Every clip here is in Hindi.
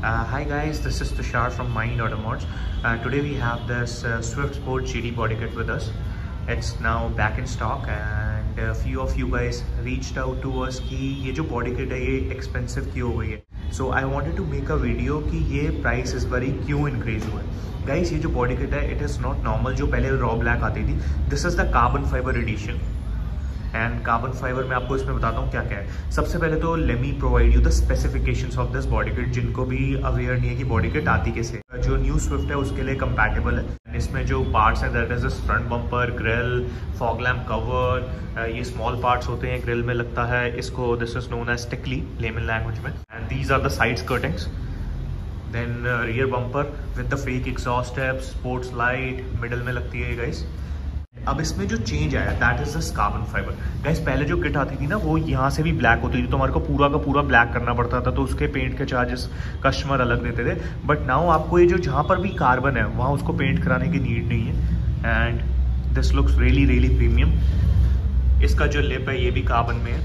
Hi guys, this is Tushar from Mind Automods. Today we have this Swift Sport GT body kit with us. It's now back in stock and a few of you guys reached out to us कि ये जो body kit है ये expensive क्यों हो गई है. So I wanted to make a video कि ये price इस बारी क्यों increase हुआ है. Guys, ये जो body kit है it is not normal जो पहले raw black आती थी. This is the carbon fiber edition. And carbon fibre में आपको इसमें बताता हूँ क्या क्या है. सबसे पहले तो let me provide you the specifications of this body kit, जिनको भी अवेयर नहीं है कि बॉडी किट आती कैसे. जो न्यू स्विफ्ट है उसके लिए कंपैटिबल है. इसमें जो पार्ट्स हैं that is this front bumper, grille, fog lamp cover, ये स्मॉल पार्ट्स होते हैं ग्रिल में लगता है. इसको this is known as strictly layman language में. And these are the side skirtings. Then rear bumper with the fake exhaust step, sports light middle में लगती है गाइस. अब इसमें जो चेंज आया that is this carbon fibre. Guys पहले जो किट आती थी ना वो यहाँ से भी ब्लैक होती थी, तो हमारे को पूरा का पूरा ब्लैक करना पड़ता था, तो उसके पेंट के चार्जेस कस्टमर अलग देते थे. बट नाउ आपको ये जो जहाँ पर भी कार्बन है वहाँ उसको पेंट कराने की नीड नहीं है. And this looks really really premium. इसका जो लिप है ये भी कार्बन में है.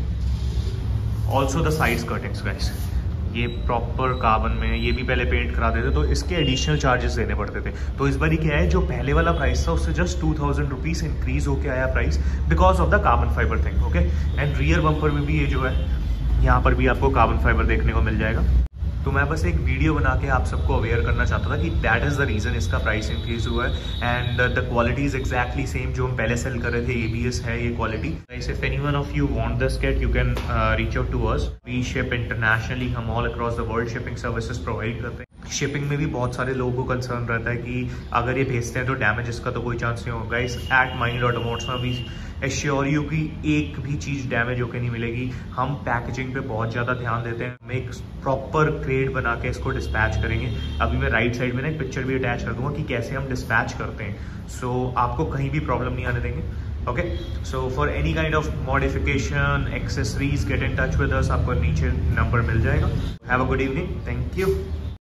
Also the side skirtings guys ये प्रॉपर कार्बन में, ये भी पहले पेंट कराते थे तो इसके एडिशनल चार्जेस देने पड़ते थे. तो इस बार क्या है, जो पहले वाला प्राइस था उससे जस्ट 2000 रुपीज़ इंक्रीज होके आया price because of the carbon fibre thing. Okay. And rear bumper में भी ये जो है यहाँ पर भी आपको कार्बन फाइबर देखने को मिल जाएगा. तो मैं बस एक वीडियो बना के आप सबको अवेयर करना चाहता था कि दैट इज़ द रीज़न इसका प्राइस इंक्रीज हुआ है. And the quality is exactly same जो हम पहले सेल कर रहे थे. ABS है ये quality. If anyone of you want this kit you can reach out to us. We ship internationally, हम all across the world shipping services provide करते हैं. शिपिंग में भी बहुत सारे लोगों को कंसर्न रहता है कि अगर ये भेजते हैं तो डैमेजेस का तो कोई चांस नहीं होगा. गाइस एट माइंड ऑटोमोटिव्स में भी एश्योर यू कि एक भी चीज़ डैमेज होकर नहीं मिलेगी. हम पैकेजिंग पे बहुत ज़्यादा ध्यान देते हैं. हम एक प्रॉपर क्रेड बना के इसको डिस्पैच करेंगे. अभी मैं राइट साइड में ना एक पिक्चर भी अटैच कर दूंगा कि कैसे हम डिस्पैच करते हैं. सो आपको कहीं भी प्रॉब्लम नहीं आने देंगे. Okay. So for any kind of modification, accessories, get in touch with us. आपको नीचे नंबर मिल जाएगा. Have a good evening. Thank you.